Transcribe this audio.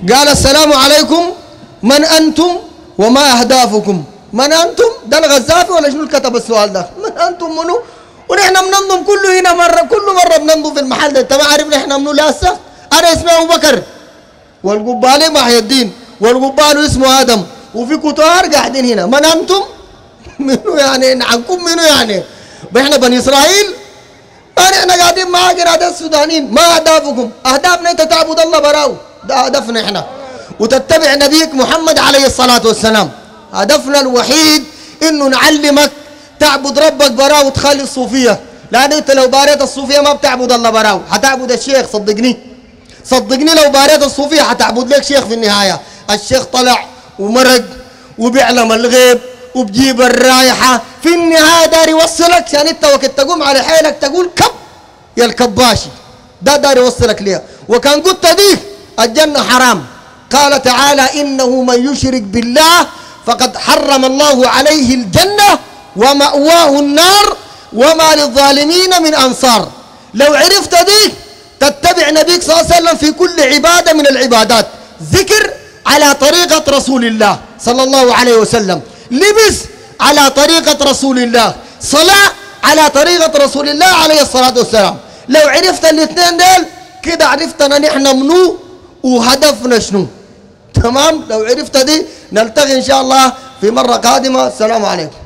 قال السلام عليكم من أنتم وما أهدافكم. من أنتم؟ ده الغزافي ولا شنو اللي كتب السؤال ده؟ من أنتم منو؟ ونحن بننظم كله هنا مرة، كل مرة بننظم في المحل ده. أنت ما عارف نحن منو لسه؟ أنا اسمي أبو بكر والقبالي محي الدين والقبال اسمه آدم وفي كتار قاعدين هنا. من أنتم؟ منو يعني؟ عنكم منو يعني؟ احنا بني إسرائيل؟ احنا قاعدين مع قرادة السودانيين. ما أهدافكم؟ أهدافنا أنت تعبد الله براو، ده هدفنا احنا، وتتبع نبيك محمد عليه الصلاة والسلام. هدفنا الوحيد إنه نعلمك تعبد ربك براو وتخلي الصوفية، لأن أنت لو باريت الصوفية ما بتعبد الله براو، حتعبد الشيخ. صدقني صدقني، لو باريت الصوفية حتعبد لك شيخ في النهاية. الشيخ طلع ومرق وبيعلم الغيب وبجيب الرايحة، في النهاية دار يوصلك عشان انت وقت تقوم على حيلك تقول كب يا الكباشي، ده دار يوصلك ليه. وكان قلت دي الجنة حرام. قال تعالى إنه من يشرك بالله فقد حرم الله عليه الجنة ومأواه النار وما للظالمين من أنصار. لو عرفت دي تتبع نبيك صلى الله عليه وسلم في كل عبادة من العبادات. ذكر على طريقة رسول الله صلى الله عليه وسلم، لبس على طريقة رسول الله، صلاة على طريقة رسول الله عليه الصلاة والسلام. لو عرفت الاثنين دول كده عرفتنا نحن منو وهدفنا شنو. تمام؟ لو عرفت دي نلتقي إن شاء الله في مرة قادمة. السلام عليكم.